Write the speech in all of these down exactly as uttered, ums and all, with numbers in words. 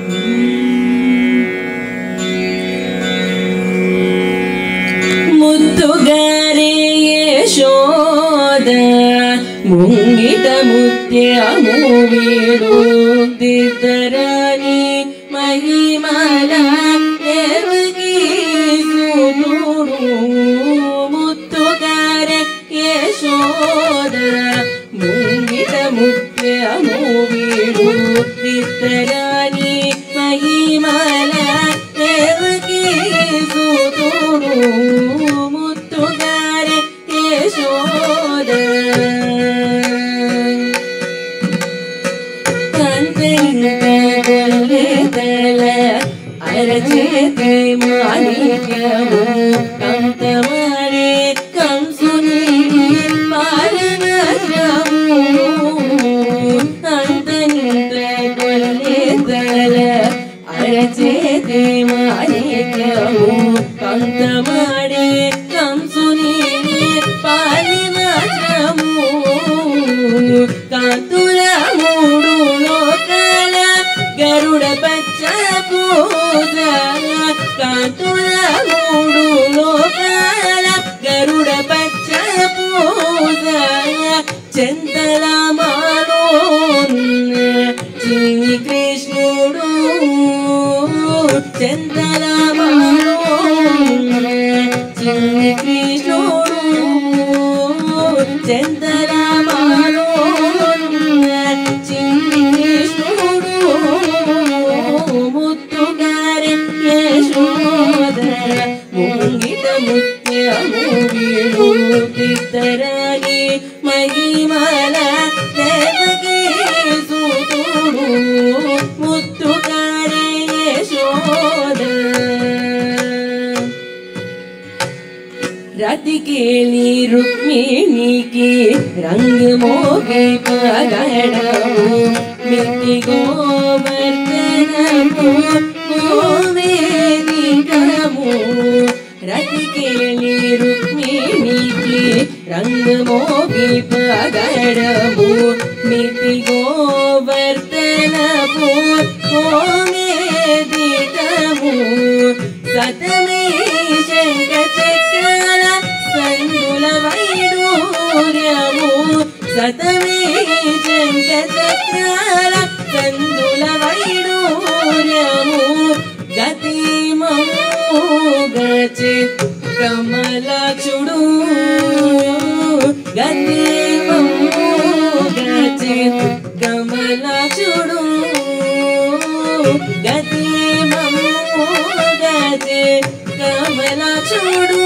ముద్దుగారే యశోద ముంగిట ముత్యము వీడుదిద్దరని మహిమల దేవకీ సుతుడు ముద్దుగారే యశోద ముంగిట ముత్యము వీడుదిద్దరని మహిమల దేవకీ సుతుడు ముద్దుగారే యశోద కంతల అరచేతి మాణిక్యము కంతమరే కంసుని పాలనము అంతనింత కొల్లెతల అరచేతి మాణిక్యము కంతమరే కంసుని పాలనము కాంతుల మూడు లోకాల గరుడ పచ్చ పూజ కాంతుల మూడు లోకాల గరుడ పచ్చ పూజ చందల మాలోన్న చిన్ని కృష్ణుడు చందల మాలోన్న చిన్ని కృష్ణుడు చందల మాలోన్న చిన్ని కృష్ణుడు ముత్తుగారే యశోద ముంగిట ముత్యము వీడుదిద్దరని మహిమల దేవకీ సుతుడు ముత్తుగారే యశోద రతికేళి రుక్మిణికి రంగు మోగి పగడము మితి గోవర్ధనము గోవేదికము రతికేళి రుక్మిణికి రంగు మోగి పగడము మితి గోవర్ధనము గోవేదికము సతమే శంఖ చక్రాల సందుల వైడూర్యము సతమే శంఖ చక్రాల సందుల వైడూర్యము గతిమము గచి కమలాక్షుడు గతిమము గచి కమలాక్షుడు గతిమము గచి కమలాక్షుడు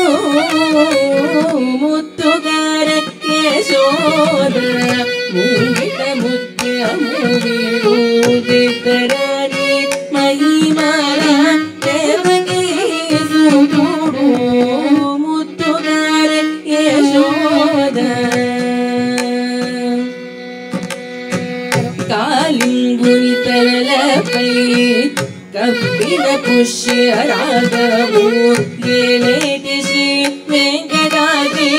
ముత్తుగారే యశోద ముంగిట ముత్యము వీడుదిద్దరని మహిమల దేవకీ సుతుడు ముత్తుగారే యశోద కాళింగుని తలలపై కప్పిన పుష్యరాగము ఏలేటి శ్రీ వెంకటాద్రి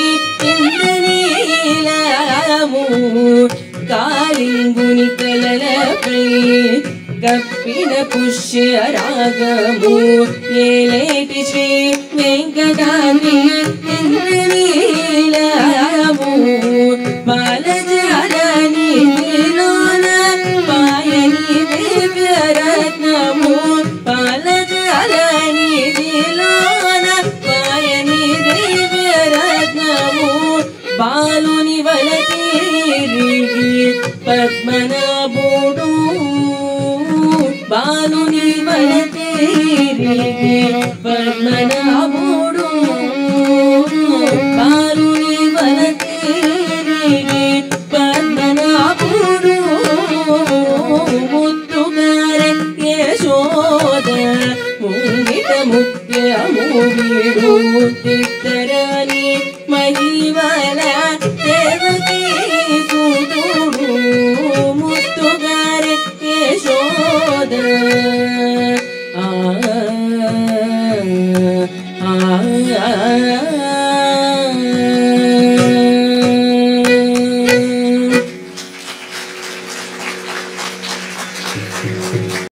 ఇంద్రనీలము కాళింగుని తలలపై కప్పిన పుష్యరాగము ఏలేటి శ్రీ వెంకటాద్రి ఇంద్రనీలము బాలజాలని నిలోన పాయని దివ్యరత్నము బాలజాలని నిలోన పాయని దివ్యరత్నము బాలుని వలతీరిగి పద్మనాభుడు బాలుని వలతీరిగి పద్మనాభుడు